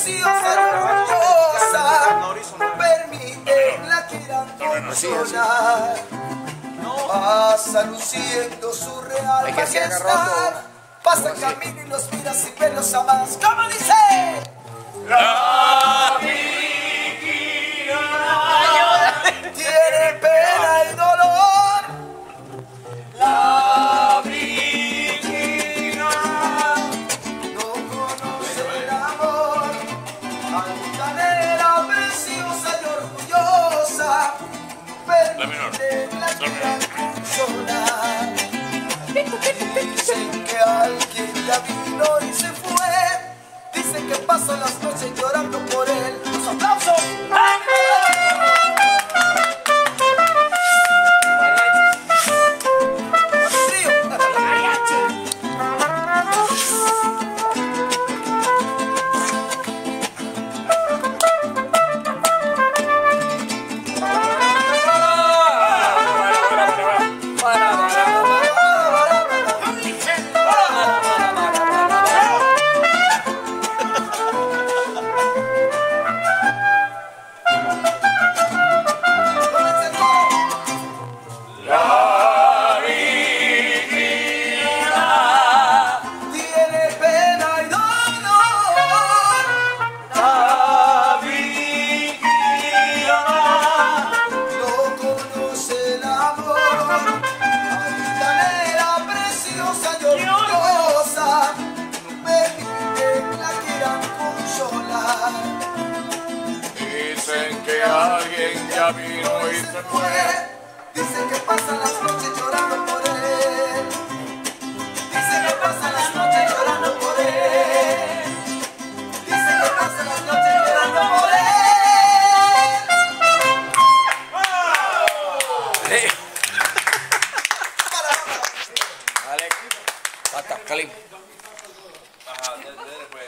preciosa y orgullosa, permiten la quieran consolar. Pasa luciendo su real majestad, pasa el camino y los mira sin verlos jamás. ¿Cómo dice? La vigilia Tiene pena y dolor. La vigilia No conoce el amor. Altanera, preciosa y orgullosa, permiten la quieran consolar. Dicen que alguien ya vino y se fue. Dicen que pasan las noches llorando por él. ¡Los aplausos! Dicen que alguien ya vino y se fue. Dicen que pasan las noches llorando por él. Dicen que pasan las noches llorando por él. Dicen que pasan las noches llorando por él. Alex, Pata, Kalim. Ajá, después.